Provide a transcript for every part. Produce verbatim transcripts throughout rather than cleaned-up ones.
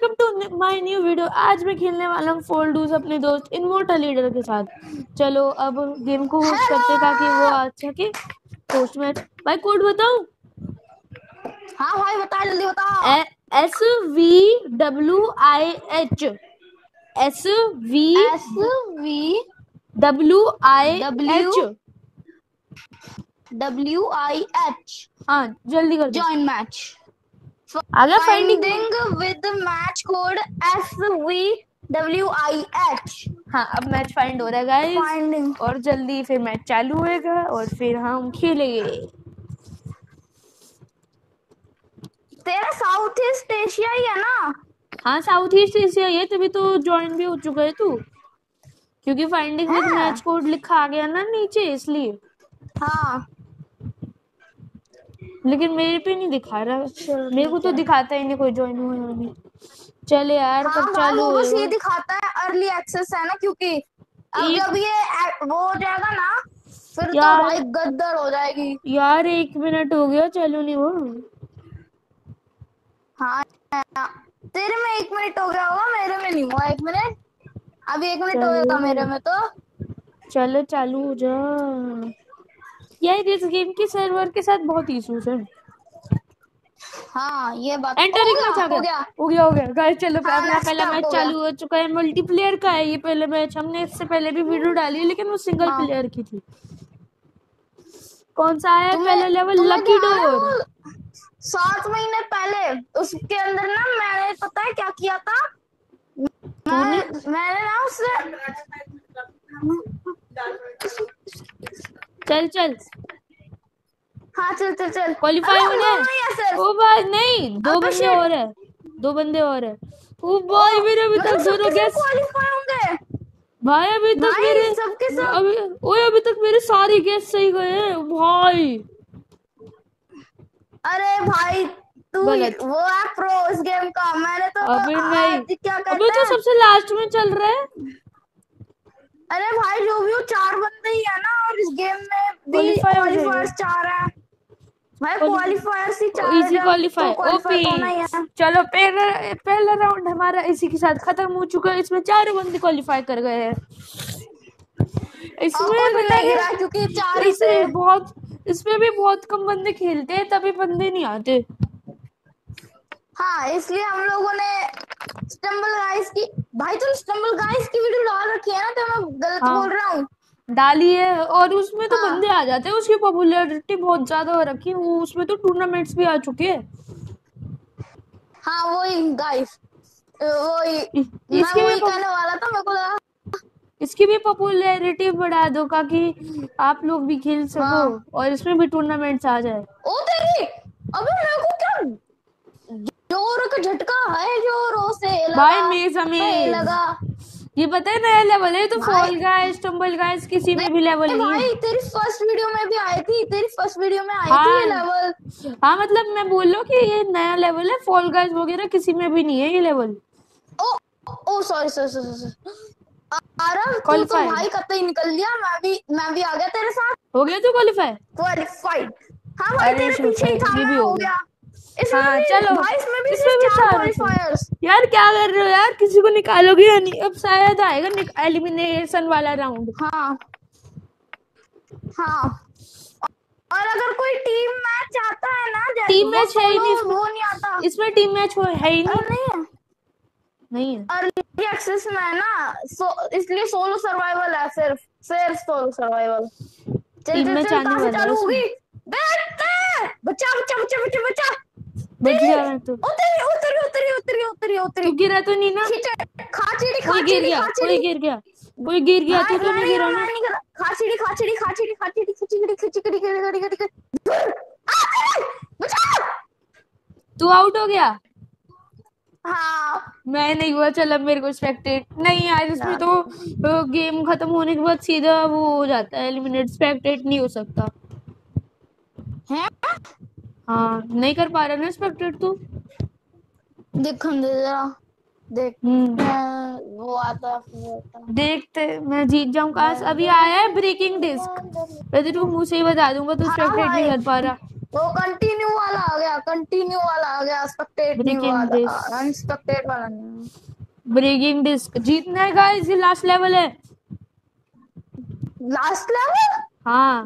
Welcome to my new video. आज मैं खेलने वाला हूँ फोल्डूज अपने दोस्त इमोर्टल लीडर के साथ। चलो अब गेम को होस्ट करते ताकि वो आ सके पोस्ट मैच। भाई कोड बताऊं? हाँ भाई बता, जल्दी बता। S V W I H S V S V W I W H W I H हाँ जल्दी कर दो। Join match. आ गया finding finding with match code S V W I H. हाँ अब मैच फाइंड हो रहा है गाइस, फाइंडिंग और जल्दी फिर मैच चालू होएगा और फिर हम खेलेंगे। तेरा साउथ ईस्ट एशिया ही है ना? हाँ साउथ ईस्ट एशिया ये, तभी तो ज्वाइन भी हो चुका है तू, क्योंकि फाइंडिंग विद हाँ। मैच कोड लिखा आ गया ना नीचे, इसलिए। हाँ लेकिन मेरे पे नहीं दिखा रहा, चल मेरे को ठीक तो है। दिखाता ही नहीं कोई ज्वाइन हुआ है नहीं। चले यार हाँ कब भाई चालू वो बस ये होएगा? दिखाता है अर्ली एक्सेस है ना, क्योंकि अब एक जब ये ए- वो हो जाएगा ना फिर तो यार भाई गद्दर हो जाएगी। यार एक मिनट हो गया, चालू नहीं हुआ। हाँ तेरे में एक मिनट हो गया होगा, मेरे में नहीं हुआ एक मिनट। अभी एक मिनट चलो होगा मेरे में तो। चलो चालू हो जा यार। इस गेम के सर्वर के साथ बहुत इश्यूज है। हाँ ये बात हो एंटरिंग गया मैच आ हो गया गया। हो गया हो गया गाइस। चलो हाँ अपना मैच पहला स्टार्ट मैच हो गया। चालू हो चुका है। मल्टीप्लेयर का है ये पहला मैच। हमने इससे पहले भी वीडियो डाली है, लेकिन वो सिंगल हाँ प्लेयर की थी। कौन सा है तुम्हें पहला लेवल? तुम्हें लकी ध्यान है डोर। वो सात महीने पहले उसके अंदर ना मैंने पता है क्या किया था? तूने मैं मैंने ना उससे चल चल हाँ चल चल चल। क्वालिफाई अबे हम होना है। दोनों ही है सिर्फ। ओ भाई नहीं, दो अबे बंदे शिट। और है, दो बंदे और है। ओ ओ भाई मेरे अभी तक मतलब दोनों सबके सब गैस। क्वालिफाई होंगे भाई अभी तक भाई, मेरे सबके सब। अभी ओए अभी तक मेरे सारे गैस सही गए हैं भाई। अरे भाई तू गलत। वो है प्रो इस गेम का। मैंने तो अबे नहीं, आज क्या अबे कहते तो हैं, सबसे लास्ट में चल रहा है। अरे भाई जो भी हो चार बंदे ही है ना, और इस गेम में भी क्वालिफाई हो क्वालिफायर्स जाएगा। चार है भाई। क्वालिफायर्स ही चार है, इजी जब तो क्वालिफाई क्वालिफाई ओपी। तो होना ही है। चलो पहला पहला राउंड हमारा इसी के साथ खत्म हो चुका है। इसमें चारों बंदे क्वालिफाई कर गए हैं। और इसमें कोई भी पता नहीं है गिरा क्योंकि चार ही थे। इसे बहुत इसमें भी बहुत कम बंदे खेलते हैं, तभी बंदे नहीं आते। हाँ इसलिए हम लोगों ने स्टम्बल गाइस की, भाई तुम स्टम्बल गाइस की वीडियो डाल रखी है ना, तो मैं गलत हाँ बोल रहा हूँ। डाली है, और उसमें तो हाँ बंदे आ जाते हैं। उसकी पॉपुलैरिटी बहुत ज्यादा हो रखी है, वो उसमें तो टूर्नामेंट्स भी आ चुके हैं। हाँ वही गाइस, वही मैं इसकी भी वही कहने वाला था, मेरे को लगा। इसकी भी पॉपुलैरिटी बढ़ा दो ताकि आप लोग भी खेल सको, हाँ और इसमें भी टूर्नामेंट्स आ जाए। ओ तेरी, अबे मेरे को क्या जोर का झटका है, जोरों से लगा भाई मेज है अमेज, लगा। ये पता है नया लेवल है तो। भाई फॉल गाइस, टम्बल गाइस किसी में भी लेवल नहीं नहीं है। भाई, तेरी फर्स्ट वीडियो में भी आई थी, तेरी फर्स्ट वीडियो में आई थी ये हाँ लेवल। हाँ मतलब मैं बोल रहा हूँ कि ये नया लेवल है। फॉल गाइस वगैरह किसी में भी नहीं है ये level. Oh oh sorry sorry sorry Aarav, तू तो क्वालिफाई भाई कतई निकल लिया। मैं भी मैं भी आ गया तेरे साथ हो गया तो क्वालिफाई। क्वालिफाइड। हाँ भाई अरे तेरे पीछे ही शुक्र, था ये मैं, भी हो हो गया। गया। इसमें हाँ भी चलो, भाई, इसमें भी इसमें सिर्फ भी चार चार थे। क्वालिफायर्स। यार क्या कर रहे हो यार, किसी को निकालोगे या नहीं? अब शायद आएगा एलिमिनेशन वाला राउंड। हाँ हाँ, और अगर कोई टीम मैच आता है ना, टीम वो मैच है ही सोलो नहीं इसमें। वो नहीं आता। इसमें टीम मैच हो है ही नहीं। अरे नहीं है, नहीं है। अर्ली एक्सेस में है ना, सो, इसलिए सोलो सर्वाइवल है, सिर्फ सिर्फ सोलो सर्वाइवल। चल टीम चल मैच चल, आने कहाँ से वाला है चालू इसमें। होगी? बचा बचा बचा बचा बचा बचा। बच तेरी गया मैं तो। उतरी उतरी उतरी उतरी उतरी उतरी। तू गिरा तो नहीं ना? खींच, खाचिड़ी कोई गिर खाचिड़ी गया, कोई खाचिड़ी। गिर गया, कोई गिर गया। भाई तू तो मैं नहीं नहीं गिरा गिरा, ना? मैं नहीं गिरा। खाचिड़ी खाचिड़ी खाचिड़ी खाचिड़ी खिचड़ी खिचड़ी खिचड़ी खिचड़ी। बचा। तू आउट हो गया। हाँ मैं नहीं हुआ। चल अब मेरे को स्पेक्टेट नहीं यार, इसमें तो गेम खत्म होने के बाद सीधा वो हो जाता है एलिमिनेट। स्पेक्टेट नहीं हो सकता। है, हाँ नहीं कर पा रहा ना स्पेक्टेट तू। देख जरा देख, हम्म वो आता है। देखते मैं जीत जाऊं काश। अभी आया है ब्रेकिंग डिस्क। मैं तेरे को मुंह से ही बता दूंगा, तू हाँ स्पेक्टेट नहीं भाई कर पा रहा। वो कंटिन्यू वाला आ गया, कंटिन्यू वाला आ गया, स्पेक्टेट नहीं ब्रेकिंग वाला, डिस्क, अनस्पेक्टेड वाला नहीं। ब्रेकिंग डिस्क जीतना है गाइस, ये लास्ट लेवल है। Last level? हाँ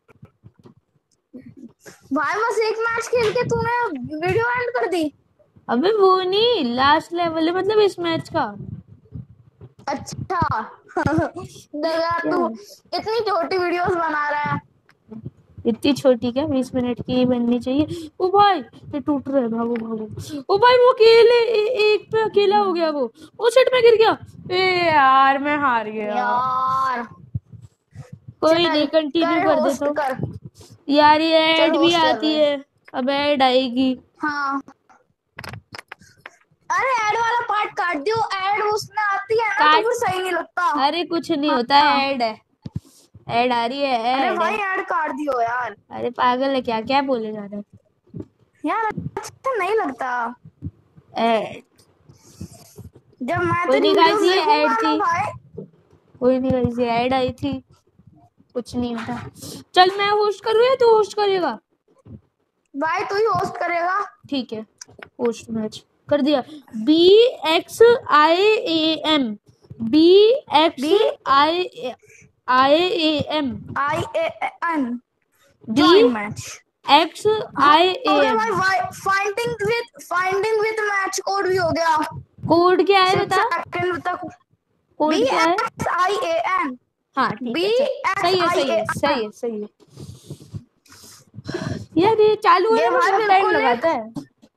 भाई बस एक मैच खेल के तूने वीडियो एंड कर दी? अबे वो नहीं, लास्ट लेवल है मतलब इस मैच का। अच्छा दगा तू इतनी छोटी वीडियोस बना रहा है। इतनी छोटी क्या, बीस मिनट की बननी चाहिए। ओ भाई ये टूट रहा है, भागो भागो। ओ भाई वो अकेले ए, एक पे अकेला हो गया वो। ओ शिट मैं गिर गया। ए यार मैं हार गया यार कोई नहीं, कंटिन्यू कर देता हूँ कर। यार। ये ऐड भी होस्ट कर आती रहे। है, अब ऐड आएगी। हाँ अरे ऐड वाला पार्ट काट दियो, ऐड उसमें आती है ना तो फिर सही नहीं लगता। अरे कुछ नहीं होता है, ऐड है, ऐड आ रही है, ऐड अरे भाई ऐड काट दियो यार। अरे पागल है क्या, क्या बोले जा रहे यार अच्छा नहीं लगता ऐड। जब मैं कोई तेरी नहीं गाइस, वीडियोस ये ऐड देखूंगा ना थी, भाई। कोई नहीं गाइस, ये ऐड आई थी, कुछ नहीं होता। चल मैं होस्ट करूँ या तू होस्ट करेगा? भाई तू ही होस्ट करेगा। ठीक है, होस्ट मैच कर दिया। B X I A M, B X I I A M, I A N B match X I A M. भाई finding with finding with match code भी हो गया। कोड क्या है बता? सेकंड तक कोड क्या है? I A N. हाँ ठीक है, सही है सही है सही है सही है। यार ये चालू होने में बहुत टाइम लगाता है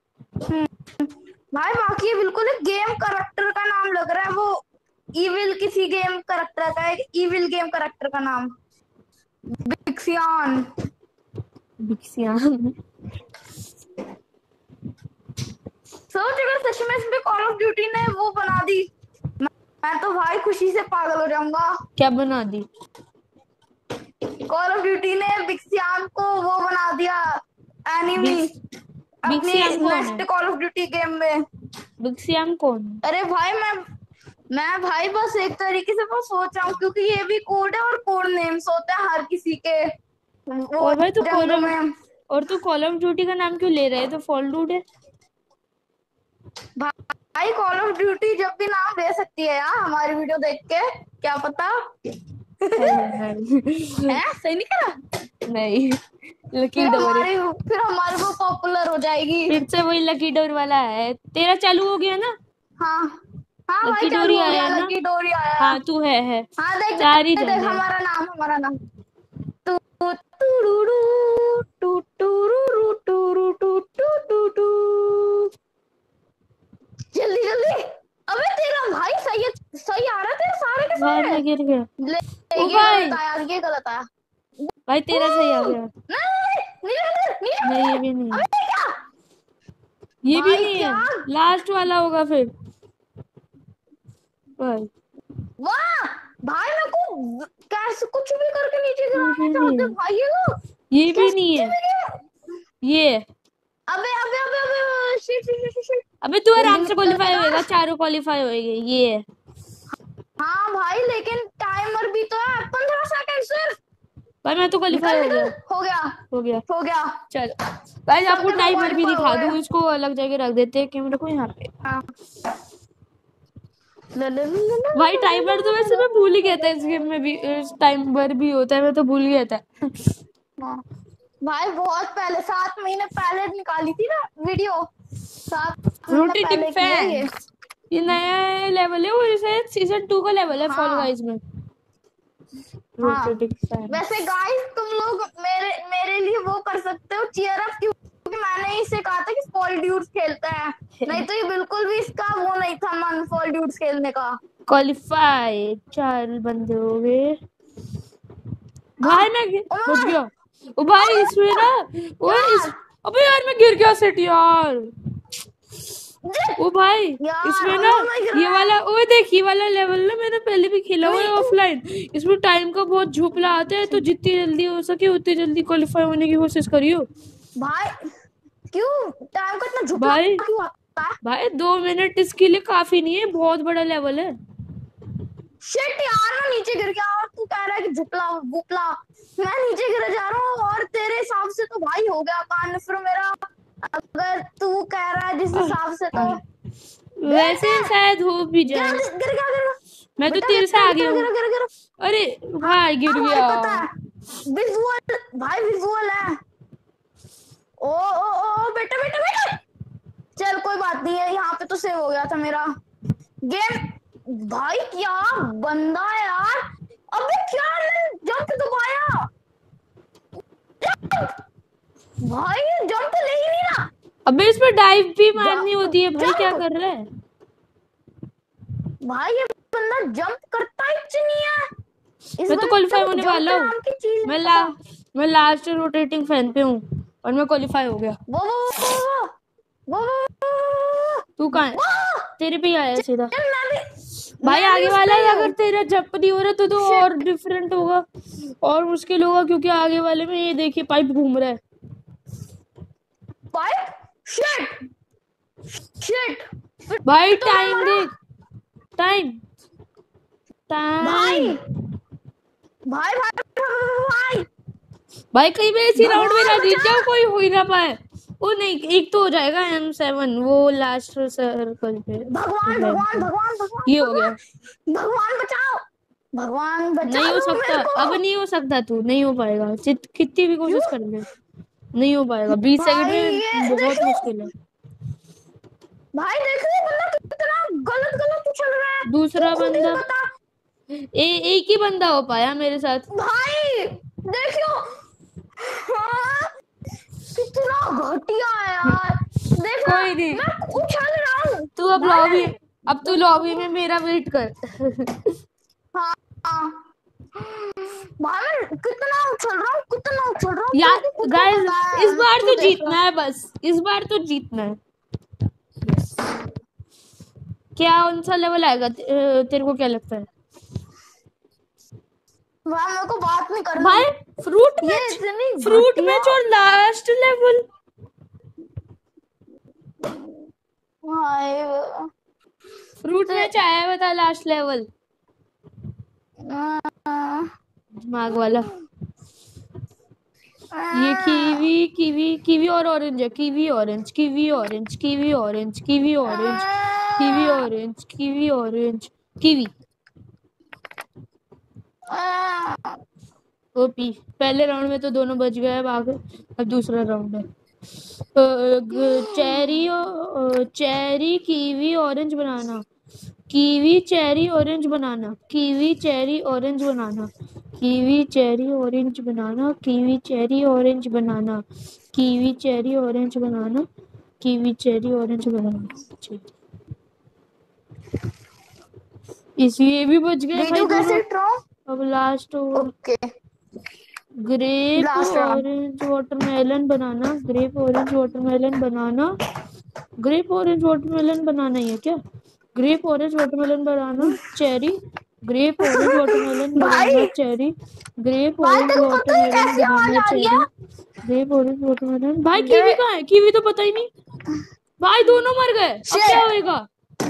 भाई। बाकी ये बिल्कुल एक गेम कैरेक्टर का नाम लग रहा है, वो इविल किसी गेम कैरेक्टर का, एक इविल गेम कैरेक्टर का नाम बिक्सियान। बिक्सियान सोच अगर सच में इसमें कॉल ऑफ ड्यूटी ने वो बना दी, मैं तो भाई खुशी से पागल हो जाऊंगा। क्या बना दी? कॉल ऑफ ड्यूटी ने बिक्सियान को वो बना दिया एनिमी अपनी next call of duty game में। बिक्सियान कौन? अरे भाई मैं मैं भाई बस एक तरीके से बस सोच रहा हूँ, क्योंकि ये भी कोड है और कोड नेम्स होते हैं हर किसी के। और भाई तू कॉल ऑफ और तू कॉल ऑफ ड्यूटी का नाम क्यों ले रहे है? तो फॉल डूड है भाई। कॉल ऑफ ड्यूटी जब भी नाम ले सकती है यार हमारी वीडियो देख के, क्या पता है सही नहीं करा? नहीं लकी डोर, फिर हमारे वो पॉपुलर हो जाएगी। फिर से वही लकी डोर वाला है। तेरा चालू हो गया ना? हाँ हाँ लकी डोरी आया ना? लकी डोरी आया। हाँ तू है है हाँ देख चार ही देख हमारा नाम हमारा नाम टू टूडू टू टूरू टूरू टू टू टू। जल्दी जल्दी। अबे तेरा भाई सही सही आ रहा है तेरे सारे के सारे। मैं गिर गया। ओ भाई ये गलत आया भाई, तेरा सही आ गया। नहीं नहीं नहीं ये भी नहीं है, ये भी नहीं है, लास्ट वाला होगा फिर। भाई वाह भाई मेरे को कैसे कुछ भी करके नीचे गिराना चाहते भाई ये लोग। ये भी नहीं है, ये अबे अबे अबे अबे शिट शिट शिट शिट। अबे तू आराम से क्वालीफाई होएगा, चारों क्वालीफाई होएंगे। ये है हाँ भाई लेकिन टाइमर भी तो है, पंद्रह सेकंड सिर्फ। भाई मैं तो क्वालीफाई हो गया हो गया हो गया हो गया। चल भाई आपको टाइमर भी दिखा दूं, इसको अलग जगह रख देते हैं कैमरे को यहाँ पे। हाँ। भाई टाइमर तो वैसे मैं भूल ही गया था, इस गेम में भी टाइमर भी होता है, मैं तो भूल गया था भाई बहुत पहले, सात महीने पहले निकाली थी ना वीडियो, सात महीने पहले की है ये। ये नया लेवल है और इसे सीजन टू का लेवल है फॉल गाइस में। हाँ। वैसे गाइस तुम लोग मेरे मेरे लिए वो कर सकते हो, चीयर अप, क्योंकि मैंने इसे कहा था कि फॉल ड्यूड्स खेलता है, नहीं तो ये बिल्कुल भी इसका वो नहीं था मन फॉल ड्यूड्स खेलने का। क्वालिफाई चार बंदे हो गए भाई। मैं बच गया। ओ भाई इसमें ना वो इस अबे यार मैं गिर गया सेट यार। ओ भाई इसमें ना ये वाला, ओ देख ये वाला लेवल ना मैंने पहले भी खेला हुआ है ऑफलाइन। इसमें टाइम का बहुत झोपला आता है, तो जितनी जल्दी हो सके उतनी जल्दी क्वालिफाई होने की कोशिश करियो भाई। क्यों टाइम का इतना झोपला क्यों आता है? भाई दो मिनट इसके लिए काफी नहीं है, बहुत बड़ा लेवल है। शिट यार, मैं नीचे गिर गया और तू कह रहा है कि झुकला बुपला। मैं नीचे गिर जा रहा हूँ और तेरे हिसाब से तो भाई हो गया कान फिर मेरा। अगर तू कह रहा है जिस हिसाब से तो वैसे शायद हो भी गिर जाए। गिर गिर गिर गिर मैं तो बेटा तेरे से गिर आगे गिर हूँ। गिर गिर गिर। अरे भाई गिर हाँ भाई गया। पता है, विजुअल भाई विजुअल है। ओ ओ ओ बेटा बेटा बेटा, चल कोई बात नहीं है, यहाँ पे तो सेव हो गया था मेरा गेम। भाई क्या बंदा है यार। अबे क्या जंप दबाया भाई, जंप ले ही नहीं रहा। अबे इसमें डाइव भी मारनी जंप होती है भाई, क्या जंप कर रहा है भाई, ये बंदा जंप करता ही नहीं है। इस मैं तो बंदे क्वालिफाई को होने जंप वाला हूँ। नाम की चीज मैं नहीं ला पता। मैं लास्ट रोटेटिंग फैन पे हूँ और मैं क्वालिफाई हो गया। वो वो वो वो वो तू कहाँ है? वो तेरे पे ही आया सीधा। चल मैं भी भाई मैं भी आगे उस वाला पे ही है, हूँ। अगर तेरा जंप नहीं हो रहा तो तो शिट और डिफरेंट होगा और मुश्किल होगा, क्योंकि आगे वाले में ये देखिए पाइप घूम रहा है। पाइप शिट शिट भाई तो मैं टाइम मरा देख, टाइम भाई टाइम भाई भाई भाई भाई कहीं मैं इसी राउंड में ना भगवान जीत बचा। जाऊँ, कोई हो ही ना पाए। वो नहीं, एक तो हो जाएगा एम सेवन वो लास्ट सर्कल पे। भगवान भगवान भगवान भगवान ये हो गया। भगवान बचाओ, भगवान बचा नहीं हो लो सकता, मेरे अब को। नहीं हो सकता, तू नहीं हो पाएगा, जित कितनी भी क्यों कोशिश कर ले नहीं हो पाएगा। बीस सेकंड भाई, ये में बहुत देखो मुश्किल है। भाई, देखो ये बंदा कितना गलत गलत उछल रहा है। तू दूसरा खुद ही बंदा बता ए, एक ही बंदा हो पाया मेरे साथ। भाई, देखियो हाँ, कितना घटिया है यार। देखना कोई नहीं, मैं उछल रहा हूँ तू अब भाई। लॉबी अब तू लॉबी में मेरा वेट कर। हाँ हाँ। भाई मैं कितना उछल रहा हूँ, कितना उछल रहा हूँ, यार तेरे को खुद को गाइस, पता इस है, बार तू तो देख जीतना ला। है, बस इस बार तो जीतना है। क्या कौन सा लेवल आएगा ते- तेरे को क्या लगता है? भाई मेरे को बात नहीं करनी। भाई फ्रूट ये मैच, इतनी फ्रूट घटिया मैच और लास्ट लेवल। भाई फ्रूट ते, मैच आया है, बता लास्ट लेवल आ, दिमाग वाला। ये आ, कीवी कीवी कीवी और ऑरेंज है, kiwi orange kiwi orange kiwi orange kiwi orange kiwi आ, ऑरेंज कीवी ऑरेंज कीवी आ, ओपी। पहले राउंड में तो दोनों बच गए, अब आगे अब दूसरा राउंड है। अ, ग- चेरी अ, cherry kiwi orange banana, kiwi cherry orange banana, kiwi cherry orange banana, kiwi cherry orange banana, kiwi cherry orange banana, kiwi cherry orange banana, kiwi cherry orange banana. ठीक। इस ये भी बच गए भाई वीडियो कैसे दोनों। ट्रो। अब last over. Okay grape last round. Orange watermelon banana, grape orange watermelon banana, grape orange watermelon banana ही है क्या? Grape orange watermelon banana cherry, grape orange watermelon banana भाई चेरी, ग्रेप भाई ऑरेंज तेरे को पता है वाटरमेलन कैसी आवाज बनाना आ रही चेरी, ग्रेप ऑरेंज वाटरमेलन। भाई है। कीवी कहाँ है? कीवी तो पता ही नहीं। भाई दोनों मर गए, अब क्या शिट होएगा?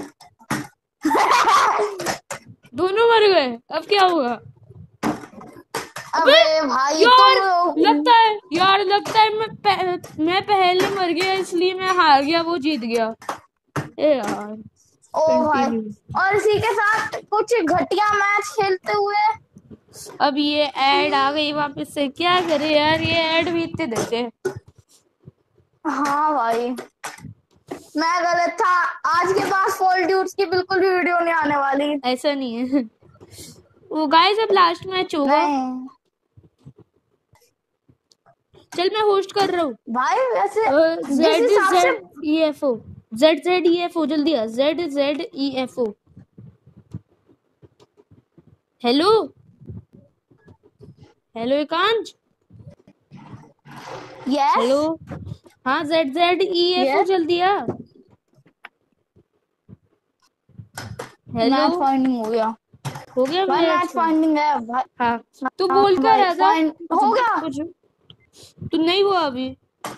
दोनों मर गए, अब क्या होगा? अबे अबे भाई यार, तुम लगता है यार लगता है मैं पह, मैं पहले मर गया, इसलिए मैं हार गया, वो जीत गया। ए यार ओ भाई, कंटिन्यू। और इसी के साथ कुछ घटिया मैच खेलते हुए। अब ये ऐड आ गई वापस से, क्या करे यार, ये ऐड भी इतने देते हैं। हाँ भाई मैं गलत था, आज के बाद फॉल ड्यूट्स की बिल्कुल भी वीडियो नहीं आने वाली। ऐसा नहीं है। वो गाइस अब लास्ट मैच होगा। नहीं चल मैं होस्ट कर रहा हूँ। भाई वैसे जिस जेड हिसाब से Z E F O, Z Z E F O, जल्दी आ, Z Z E F O. Hello hello Ekansh, yes hello. हाँ Z Z E F O, yes जल्दी आ। हेलो, मैच फाइंडिंग हो गया हो गया भाई, मैच? मैच फाइंडिंग है भाई। हाँ तू हाँ बोल क्या भाई रहा था? फाइंड कुछ हो गया। कुछ तू नहीं हुआ अभी?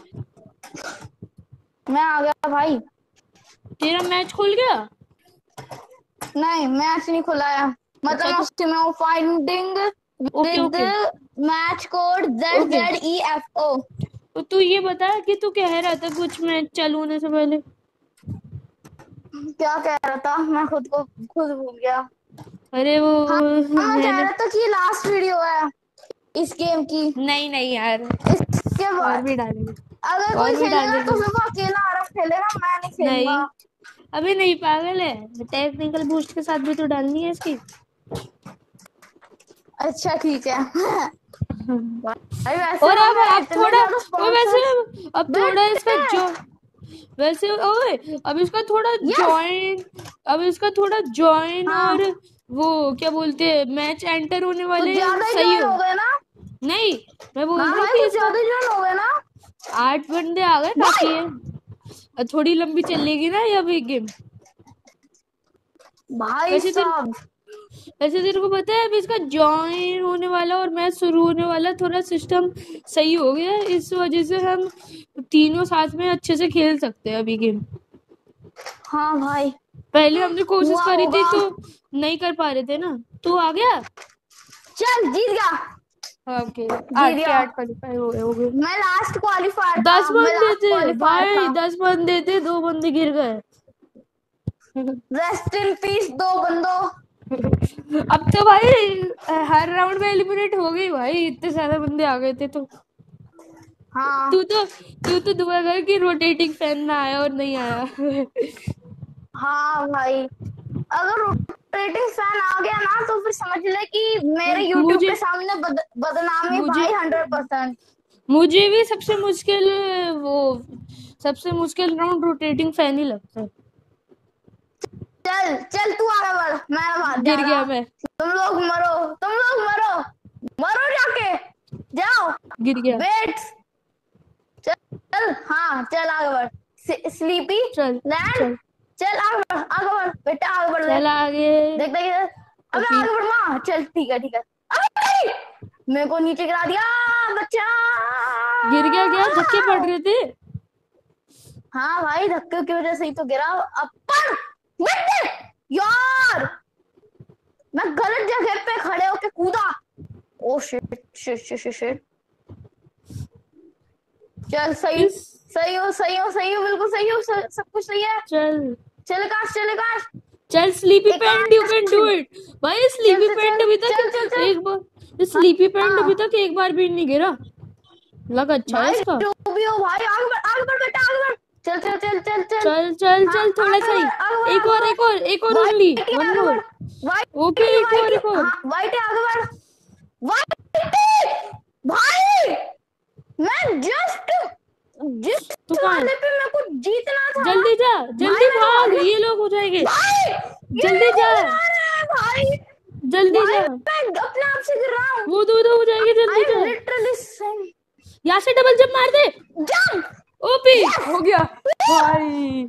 मैं आ गया भाई। तेरा मैच खुल गया? नहीं मैच नहीं खुला है। मतलब तो उसमें वो finding okay with okay match code Z okay. Z E F O. तो तू ये बता कि तू कह रहा था कुछ मैच चालू होने से पहले। क्या कह रहा था, मैं खुद को खुद भूल गया। अरे वो हाँ मैं कह मैंने रहा था कि ये लास्ट वीडियो है इस गेम की। नहीं नहीं यार, इसके और बाद भी डालेंगे, अगर कोई और भी खेलेगा तो डालेंगे। सिर्फ अकेला आरफ खेलेगा, मैं नहीं खेलूंगा। नहीं अभी नहीं, पागल है, टेक्निकल बूस्ट के साथ भी तो डालनी है इसकी। अच्छा ठीक है। भाई वैसे और अब हमें अब इतने थोड़ा ज्यादा वो वैसे स्पॉन्सर्स अब थोड़ा इसका बैठते जो वैसे ओए अब इसका थोड़ा यस। जॉइन अब इसका थोड़ा जॉइन हाँ और वो क्या बोलते हैं मैच एंटर होने कुछ वाले ज्यादा ही सही ज्वाइन हो। हो गए ना। नहीं, मैं बोल हाँ रही हूँ भाई कि कुछ इसका ज्यादा ही ज्वाइन हो गए ना आठ बंदे आ गए, भाई। काफी है। और थोड़ी लंबी चलेगी ना ये अभी गेम। भाई वैसे तेरे साहब वैसे तेरे को पता है अभी इसका जॉइन होने वाला और मैच शुरू होने वाला थोड़ा सिस्टम सही हो गया है, इस वजह से हम तीनों साथ में अच्छे से खेल सकते हैं अभी गेम। हाँ भाई पहले हमने कोशिश हुआ करी थी होगा। तो नहीं कर पा रहे थे ना। तू आ गया। चल जीत गया हाँ ओके, जीत आठ के गया। आठ क्वालिफाई हो गए हो गए। मैं लास्ट क्वालिफायर था, दस मैं बंदे लास्ट थे क्वालिफायर भाई, था। दस बंदे थे, दो बंदे गिर गए। रेस्ट इन पीस दो बंदों। अब तो भाई हर राउंड में एलिमिनेट हो गई भाई, इतने ज्यादा बंदे आ गए थे तो। हाँ तू तो तू तो दुआ कर कि रोटेटिंग फैन ना आया और नहीं आया। हाँ भाई अगर रोटेटिंग फैन आ गया ना तो फिर समझ ले कि मेरे यूट्यूब मुझे के सामने बद, बदनामी मुझे भाई हंड्रेड परसेंट। मुझे भी सबसे मुश्किल वो सबसे मुश्किल राउंड रोटेटिंग फैन ही लगता है। चल चल तू आगे बढ़, मैं बात जा गिर गया रहा। मैं, तुम लोग मरो, तुम लोग मरो, मरो जाके जाओ। गिर गया। वेट चल हाँ चल आगे बढ़। स्लीपी चल लैंड। चल चल आगे बढ़ आगे बढ़ बेटा आगे बढ़ ले। चल आगे। देख देख देख। अबे ओपी आगे बढ़ माँ, चल ठीक है ठीक है। अबे मेरे को नीचे गिरा दिया बच्चा। गिर गया, क्या धक्के पड़ रहे थे। हाँ भाई धक्के की वजह से ही तो गिरा। अब पढ़ बेटे यार, मैं गलत जगह पे खड़े होके कूदा। Oh shit shit shit shit shit. चल सही इस सही हो सही हो सही हो बिल्कुल सही हो, स- सब कुछ सही है। चल चल काश चल काश। चल स्लीपी एक पैंट, यू कैन डू इट भाई। चल स्लीपी चल पैंट चल अभी तक चल चल चल। एक बार स्लीपी पैंट हाँ अभी तक एक बार भी नहीं गिरा। लग अच्छा है भाई इसका। जो भी हो भाई आगे बढ़ आगे बढ़ बेटा आगे बढ़। चल चल चल चल चल। चल चल हाँ चल थोड़ा आगे सही। बढ़ आगे बढ़ एक और आगे एक और एक और बढ़। ओनली वाइट वन आगे मोर। बढ़। वाइट ओके एक और वाइट एक और। हाँ वाइट आगे बढ़। वाइट भाई मैं जस्ट जिस तू कहाँ है? वाले पे मेरे को जीतना था ना जल्दी जा, भाई जल्दी मैंने मार भाग, दिया। ये लोग हो जाएंगे। भाई ये जल्दी मेरे को जा, गिरा रहा है भाई। जल्दी भाई जा। मैं अपने आप से गिर रहा हूँ। वो दो दो हो जाएंगे, आई जल्दी एम जा। लिटरली यहाँ से डबल जंप मार दे। जंप। ओपी यस हो गया भाई।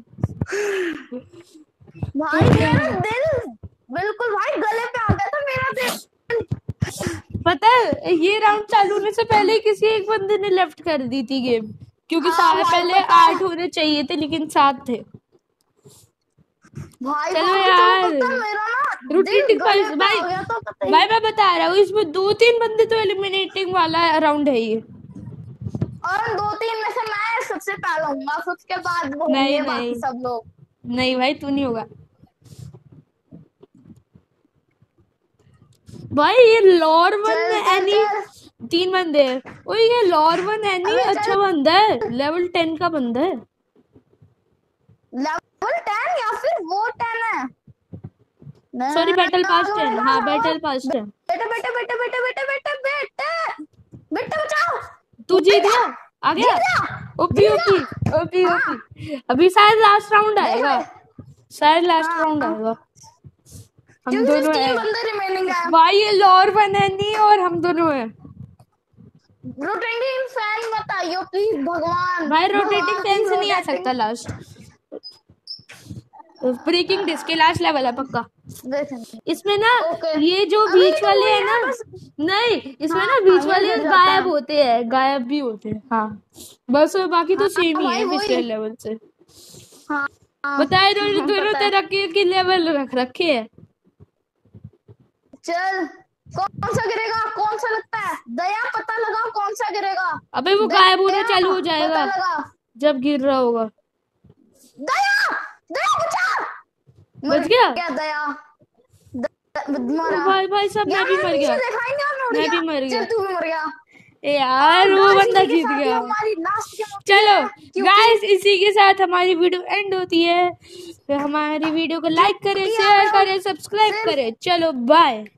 भाई टूट मेरा गई। दिल बिल्कुल भाई गले पे आ गया था मेरा दिल। पता है ये राउंड चालू होने से पहले ही किसी एक बंदे ने लेफ्ट कर दी थी गेम, क्योंकि हाँ सारे भाई पहले पता है आठ होने चाहिए थे लेकिन सात थे। भाई चलो बाकी तुमको यार, पता है मेरा ना दिल रोटेटिंग गले फाइल्स पे भाई। आ गया था पता ही। भाई मैं बता रहा हूँ इसमें दो तीन बंदे तो एलिमिनेटिंग वाला राउंड है ये। और दो तीन में से मैं सबसे पहले होऊंगा, फिर उसके बाद वो नहीं होंगे बाकी नहीं सब लोग। नहीं भाई तू नहीं होगा भाई। ये लॉर वन चल चल एनी चल तीन बंदे हैं। ओए ये लॉर वन एनी अबे अच्छा चल। बंदा है, लेवल टेन का बंदा है। लेवल टेन या फिर वो टेन है ना। सॉरी बैटल पास टेन, आगे हाँ बढ़, बैटल आगे पास बढ़। टेन। बेटे बेटे बेटे बेटे बेटे बेटे बेटे बेटे बचाओ। तू जीत गया, आ गया। जीत गया ओपी जीत ओपी गया। ओपी हाँ ओपी। अभी शायद लास्ट राउंड देख आएगा, ले। शायद लास्ट राउंड हाँ आएगा। हम क्योंकि सिर्फ दोनों तीन है बंदे रिमेनिंग है। भाई, ये लॉर वन एनी और हम दोनों है रोटेटिंग फैन मत आइयो प्लीज भगवान भाई। रोटेटिंग भगवान फैन प्लीज से नहीं आ रोटेटिंग। सकता लास्ट। ब्रेकिंग डिस्क के लास्ट लेवल है पक्का। देखेंगे इसमें ना ओके। ये जो अभी बीच तो वाले वही हैं ना, है बस। नहीं इसमें ना हाँ बीच ये वाले गिर जाता गायब है। होते हैं, गायब भी होते हैं हाँ। बस बाकी तो हाँ सेम ही भाई है वही। पिछले लेवल से। हाँ हाँ बताए दोनों दोनों पता है। तरह के, के लेवल रख रखे हैं। चल कौन सा गिरेगा, कौन सा लगता है? दया पता लगाओ कौन सा गिरेगा। अबे वो गायब होना चालू हो जाएगा पता लगा। जब गिर रहा होगा। दया दया बचा। बच गया क्या दया मरा। भाई भाई सब मैं भी मर गया, मैं भी मर गया। तू भी मर गया यार वो बंदा जीत गया। चलो गाइस इसी के साथ हमारी वीडियो एंड होती है। तो हमारी वीडियो को लाइक करें, शेयर करें, सब्सक्राइब करें। चलो बाय।